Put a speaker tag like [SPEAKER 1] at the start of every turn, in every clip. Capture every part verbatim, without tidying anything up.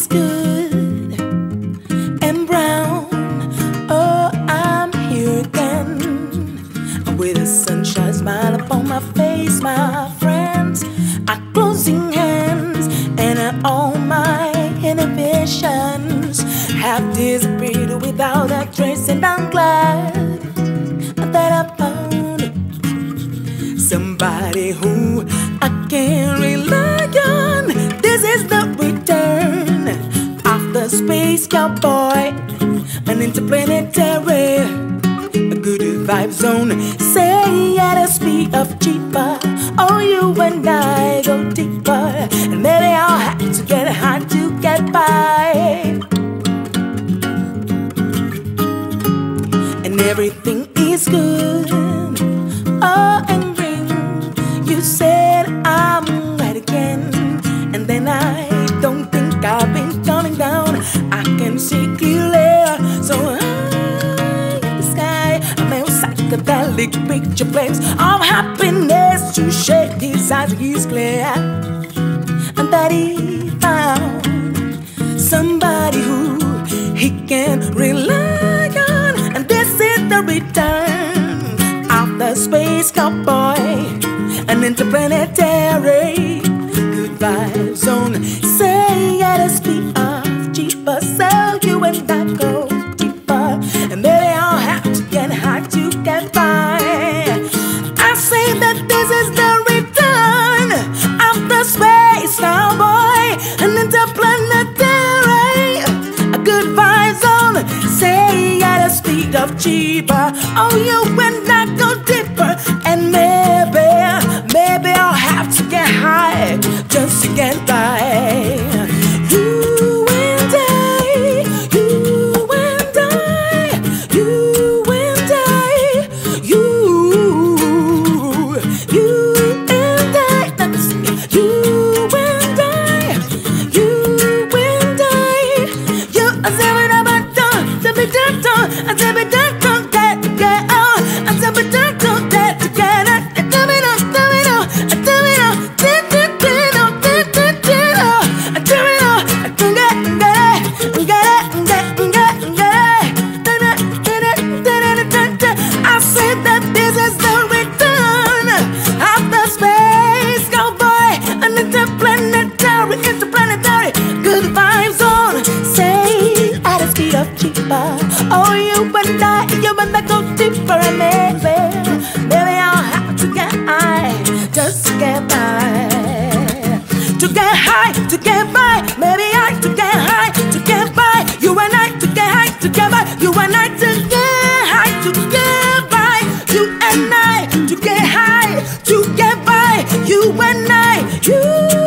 [SPEAKER 1] is good and brown. Oh, I'm here again with a sunshine smile upon my face. My friends are closing hands, and all my inhibitions have disappeared without a trace. And I'm glad that I found somebody who I can rely on. This is the return of the space cowboy, an interplanetary, a good vibe zone. Say at a speed of cheaper. Oh, you and I go deeper, and maybe I'll have to get high to get by. And everything is good. Oh, and ring. You said I'm right again, and then I don't think I've been coming down. I can see clearly, so high in the sky. I'm a psychedelic picture place of happiness to shake his eyes. He's clear, and that he found somebody who he can rely on. And this is the return of the space cowboy, an interplanetary good vibe zone. Say at a speed of cheaper, so you and I go deeper, and maybe I'll have to get high to get by. I say that this is the return of the space cowboy, an interplanetary, a good vibe zone. Say at a speed of cheaper, oh, you and I go deeper, and maybe, maybe I'll have to get high just to get by. You and I, you and I, you and I, you, you and I. Let me sing it. You and I, you and I, you. I said it about done, I said it done, I said it done, done, that together. I said it done, done, that together. I tell me now, tell me now, I tell me now, tell me now, tell me now, I tell me now, I tell me now, I said that this is the return of the space cowboy, an interplanetary, interplanetary, good vibe zone. Say at a speed of cheaper. Oh, you and I, you and I go deeper, and maybe, maybe I'll have to get high just to get by. To get high, to get by, maybe I to get high, to get by. You and I to get high, to get by. You and I to get high, to get by. You and I to get high, to get by. You and I, you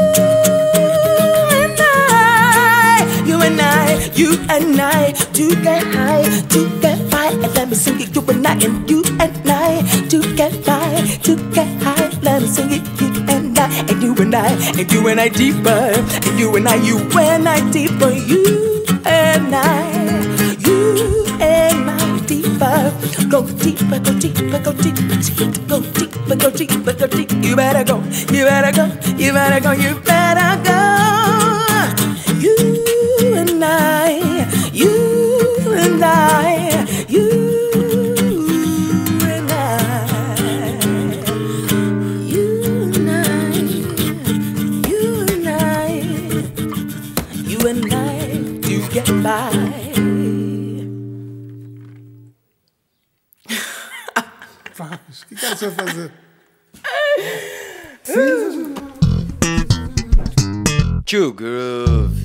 [SPEAKER 1] and I, you and I, you and I to get high, to get by. And let me sing it, you and I, and you and I to get by, to get high. Let me sing it, you and I, and you and I, and you and I deeper, and you and I, you and I deeper, you and I, you and I deeper. Go deeper, go deeper, go deeper, go deeper, go deeper, go deeper. You better go, you better go, you better go, you better go. You and I, you and I, you. Get by.
[SPEAKER 2] Vamos, o que quer você fazer?
[SPEAKER 3] Too Groove.